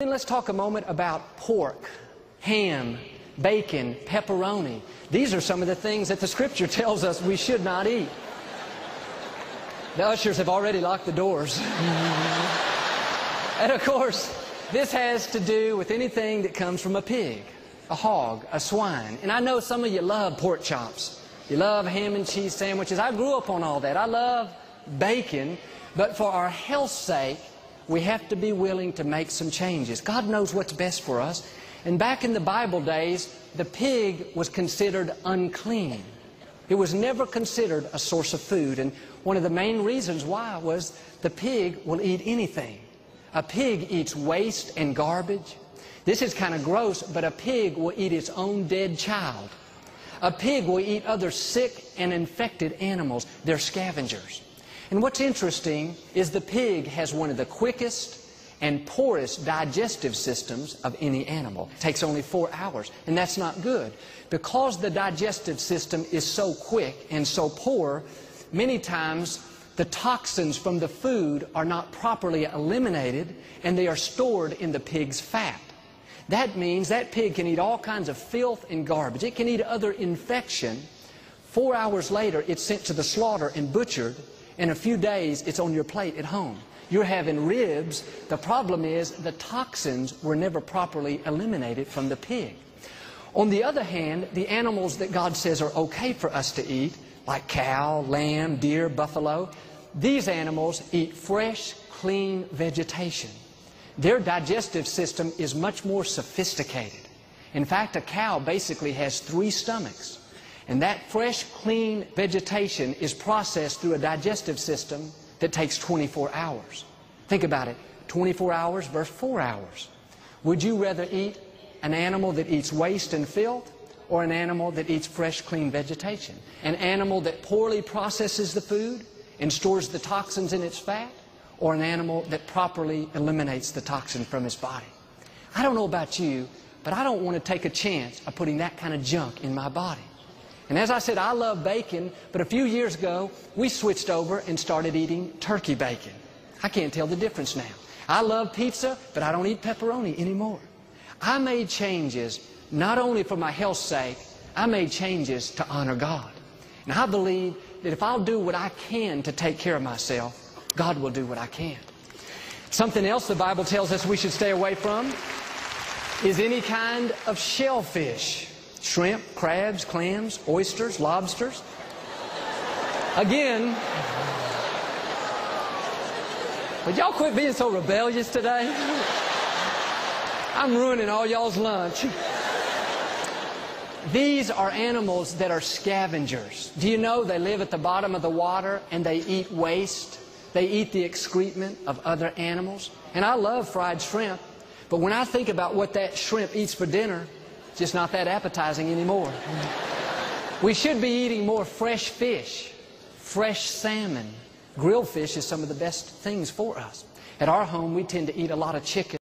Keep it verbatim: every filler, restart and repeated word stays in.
Then let's talk a moment about pork, ham, bacon, pepperoni. These are some of the things that the Scripture tells us we should not eat. The ushers have already locked the doors. And of course, this has to do with anything that comes from a pig, a hog, a swine. And I know some of you love pork chops. You love ham and cheese sandwiches. I grew up on all that. I love bacon. But for our health's sake, we have to be willing to make some changes. God knows what's best for us. And back in the Bible days, the pig was considered unclean. It was never considered a source of food. And one of the main reasons why was the pig will eat anything. A pig eats waste and garbage. This is kind of gross, but a pig will eat its own dead child. A pig will eat other sick and infected animals. They're scavengers. And what's interesting is the pig has one of the quickest and poorest digestive systems of any animal. It takes only four hours, and that's not good. Because the digestive system is so quick and so poor, many times the toxins from the food are not properly eliminated, and they are stored in the pig's fat. That means that pig can eat all kinds of filth and garbage. It can eat other infection. Four hours later, it's sent to the slaughter and butchered. In a few days, it's on your plate at home. You're having ribs. The problem is the toxins were never properly eliminated from the pig. On the other hand, the animals that God says are okay for us to eat, like cow, lamb, deer, buffalo, these animals eat fresh, clean vegetation. Their digestive system is much more sophisticated. In fact, a cow basically has three stomachs. And that fresh, clean vegetation is processed through a digestive system that takes twenty-four hours. Think about it, twenty-four hours versus four hours. Would you rather eat an animal that eats waste and filth, or an animal that eats fresh, clean vegetation? An animal that poorly processes the food and stores the toxins in its fat, or an animal that properly eliminates the toxin from its body? I don't know about you, but I don't want to take a chance of putting that kind of junk in my body. And as I said, I love bacon, but a few years ago, we switched over and started eating turkey bacon. I can't tell the difference now. I love pizza, but I don't eat pepperoni anymore. I made changes, not only for my health's sake, I made changes to honor God. And I believe that if I'll do what I can to take care of myself, God will do what I can. Something else the Bible tells us we should stay away from is any kind of shellfish. Shrimp, crabs, clams, oysters, lobsters. Again, would y'all quit being so rebellious today? I'm ruining all y'all's lunch. These are animals that are scavengers. Do you know they live at the bottom of the water and they eat waste? They eat the excrement of other animals. And I love fried shrimp, but when I think about what that shrimp eats for dinner, it's just not that appetizing anymore. We should be eating more fresh fish, fresh salmon. Grilled fish is some of the best things for us. At our home, we tend to eat a lot of chicken.